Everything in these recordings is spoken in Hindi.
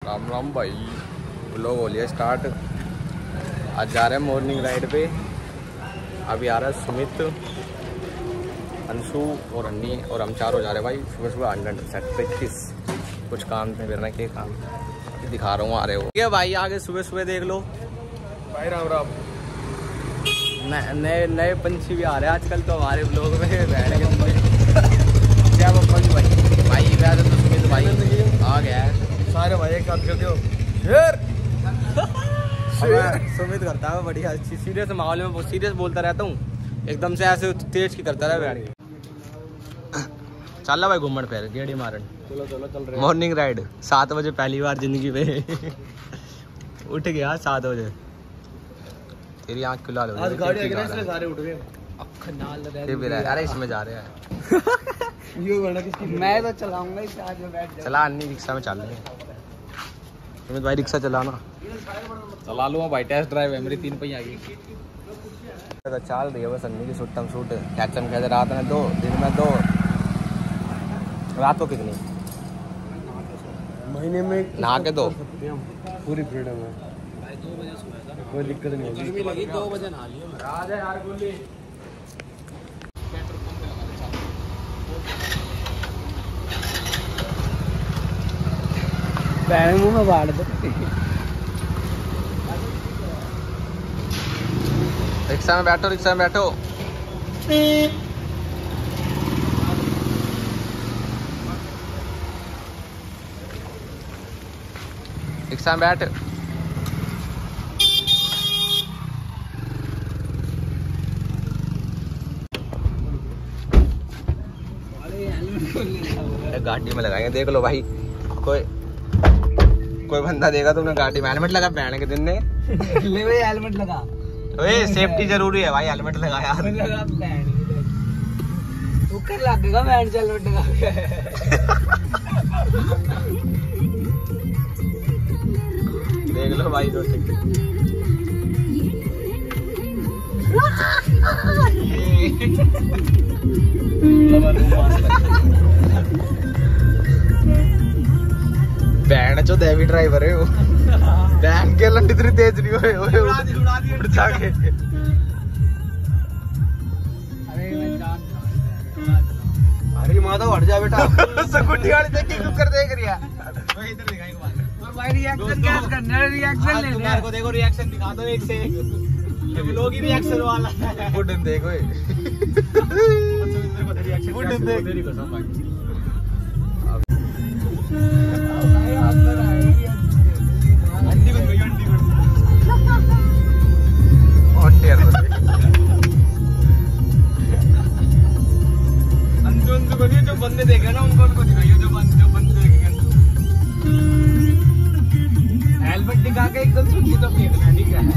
राम राम भाई, व्लॉग हो लिया स्टार्ट। आज जा रहे हैं मॉर्निंग राइड पे। अभी आ रहा है सुमित, अंशु और अन्नी और हम चारों जा रहे हैं भाई सुबह सुबह 100 कुछ काम थे मेरा, क्या काम दिखा रहा हूँ आ रहे हो क्या भाई। आगे सुबह सुबह देख लो भाई। राम राम। नए नए पंछी भी आ रहे हैं आजकल तो हमारे ब्लॉग में बैठ गए। क्या बप्पा जी भाई वैसे तो सुमित भाई आ गया है। सारे भाई एक साथ खेलते हो। सुमित करता है बढ़िया सीरियस माहौल में सीरियस बोलता रहता हूँ, एकदम से ऐसे तेज की करता रहा बैठ के। चल भाई घूमन फिर गेड़ी मारन। चलो चलो चल रहे। मॉर्निंग राइड 7 बजे पहली बार जिंदगी में उठ गया 7 बजे। तेरी आँख खुला लो। आज गाड़ी आई ना इसलिए सारे उठ गए। अरे इसमें जा रहे हैं। मैं तो चलाऊंगा इस आज में बैठ चला अन्नी रिक्शा में चल रहे हैं। सुमित भाई रिक्शा चलाना चला लूँगा भाई, टेस्ट ड्राइव है मेरी 3 पहिया की। तो चल रही है बस अन्नी की सुट्टम सूट कैचम कहते रात में 2 दिन में 2 रात को कितनी महीने में नहा के 2 पूरी फ्रीडम है, कोई दिक्कत नहीं होगी। 2 बजे नहा लियो। मुँह में बाढ़ दो। रिक्शा में बैठो, रिक्शा में बैठो। रिक्शा में बैठ। गाड़ी में लगाएंगे देख लो भाई। कोई बंदा देगा तुमने गाड़ी में हेलमेट लगा पहनने के दिन ने ले भाई हेलमेट लगा। ओए सेफ्टी जरूरी है भाई, हेलमेट लगा यार। लगा ऊपर लगेगा मैं हेलमेट लगा देख लो भाई दोस्त। बैंड चो देवी ड्राइवर है वो। बैंड के लंडी इतनी तेज नहीं हुए उड़ जाके। अरे माता हट जा बेटा। स्कूटी वाली देख के कुकर देख रही है। इधर दिखाई और भाई रिएक्शन क्या करना है? रिएक्शन ले ले को देखो, रिएक्शन दिखा दो एक से ये लोग ही रिएक्शन वाला है। फुटन देखो फुटन देख मेरी कसम भाई। अंडी बन गई, अंडी बन और टेर अंजू को जो बंदे देखे ना उनको दिखाइए, जो बंदे देखेंगे। हेलमेट दिखा के एकदम सुखी तो फेंकना, ठीक है?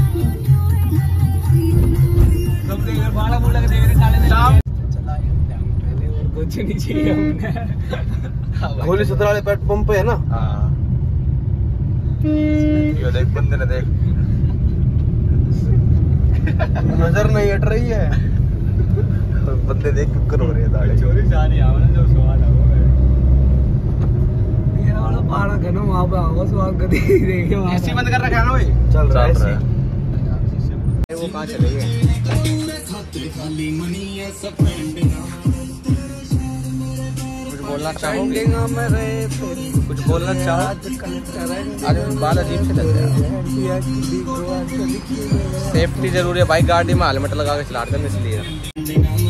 सब देख बाड़ा मुड़ा के देख रहे काले चला पहले और कुछ नहीं चाहिए हमने। गोली 17 वाले पेट्रोल पंप पे है ना। हाँ ये देख बंदे ने देख नजर नहीं हट रही है। बंदे देख कुकर हो रहे हैं दाढ़ी चोरी जा रही है जो सवाल है मेरा वाला पहाड़ है ना, वहां पे आवाज वहां कभी देखे वहां एसी बंद कर रखा है ना भाई। चल रहा है वो कहां चले गए? कुछ बोलना चाहोगे? कुछ बोलना चाहो? आज बाल अजीब से लग रहे हैं। सेफ्टी जरूरी है भाई, गाड़ी में हेलमेट लगा के चला रहे हैं इसलिए।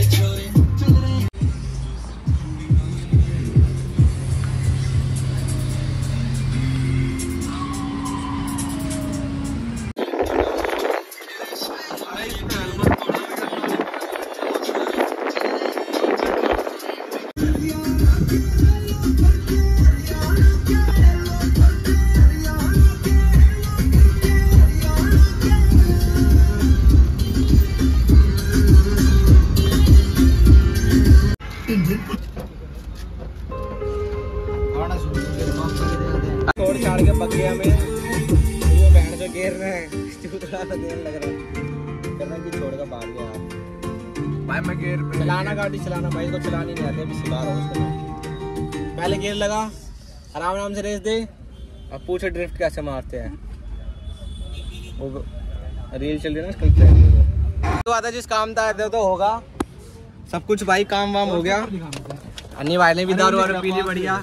छोड़ छाड़ के बगिया में वो बहन जो घेर रहे हैं थोड़ा सा देर लग रहा है करना कि छोड़ का भाग गया भाई। मैं गियर पे चलाना, गाड़ी चलाना भाई को चलानी नहीं आती, अभी सिखा रहा हूँ उसको। पहले गियर लगा, आराम आराम से रेस दे, अब पूछो ड्रिफ्ट कैसे मारते हैं, वो रील चल रही है ना कल ट्रेंड। तो आता जिस काम था तो होगा सब कुछ भाई, काम वाम हो गया। अन्नी भाई ने भी दारू वारू पी ली बढ़िया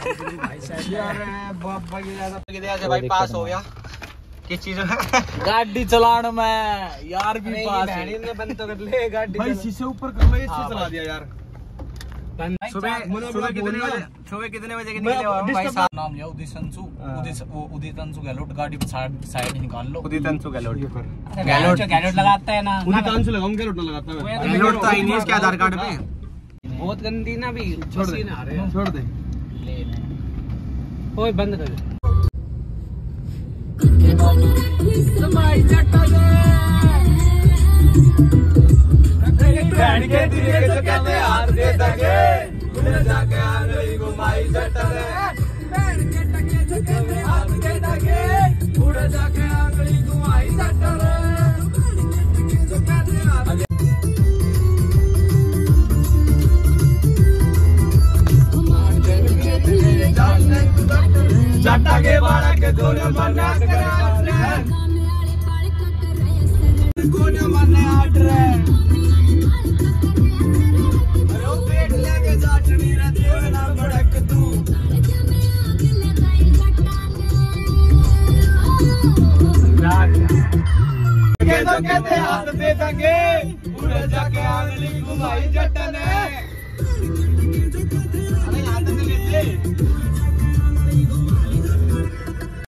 भाई, पास हो गया किस चीज में गाड़ी चलाने में यार भी पास ने बंद तो कर ले गाड़ी भाई, शीशे ऊपर कर लो, इससे चला दिया यार। सुबह कितने बजे के निकले हो भाई साहब? नाम लिया उदित संसू, उदित अंशु गहलोत, गाड़ी साइड निकाल लो। उदित अंशु गहलोत गहलोत लगाता है ना, उदित अंशु लगाऊं, गहलोत ना लगाता मैं। गहलोत तो आई नहीं इसके आधार कार्ड पे। बहुत गंदी ना भी, छोड़ दे छोड़ दे, ओए बंद कर। हाथ दे दगे उड़े जाके आंगली घुमाई जटरे, हाथ दे दगे उड़े जाके आंगली घुमाई जटरे। जटा के बाड़ा के दोनों मना करे, दोनों मना हट रहे। तो कहते हाथ दे दगे उड़े जाके आंगली घुमाई जटने, हाथ दे